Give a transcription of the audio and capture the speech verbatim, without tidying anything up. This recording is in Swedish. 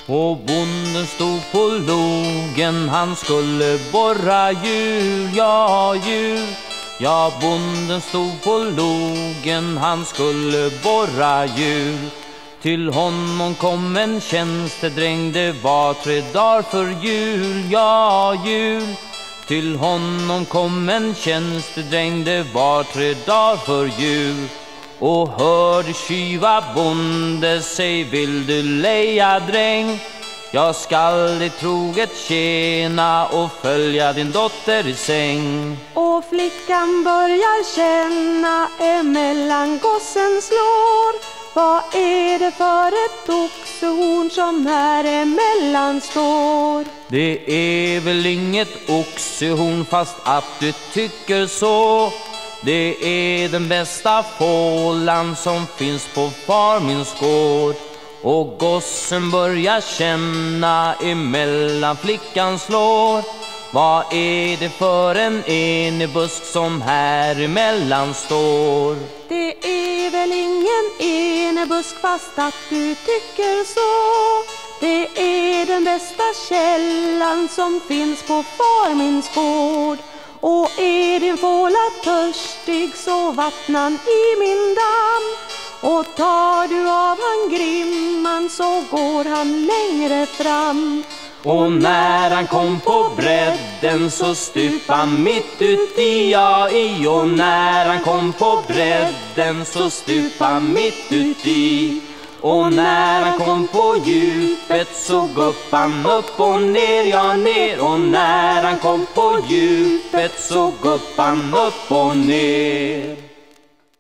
Och bonden stod på logen, han skulle borra hjul, ja hjul. Ja, bonden stod på logen, han skulle borra hjul. Till honom kom en tjänstedräng, det var tre dagar för jul, ja jul. Till honom kom en tjänstedräng, det var tre dagar för jul. Och hörde tjuva bonde, säg vill du leja dräng? Jag skall dig troget tjäna och följa din dotter i säng. Och flickan börjar känna emellan gossen slår. Vad är det för ett oxehorn som här emellan står? Det är väl inget oxehorn fast att du tycker så. Det är den bästa fålan som finns på far min gård. Och gossen börjar känna emellan flickan slår. Vad är det för en enebusk som här emellan står? Det är väl ingen enebusk fast att du tycker så. Det är den bästa källan som finns på far min gård. Och är din fåla törstig så vattnan i min damm. Och tar du av han grimman så går han längre fram. Och när han kom på bredden så stupa mitt ut i, ja i. Och när han kom på bredden så stupa mitt ut i. Och när han kom på djupet så gupp han upp och ner, ja ner. Och när han kom på djupet så gupp han upp och ner.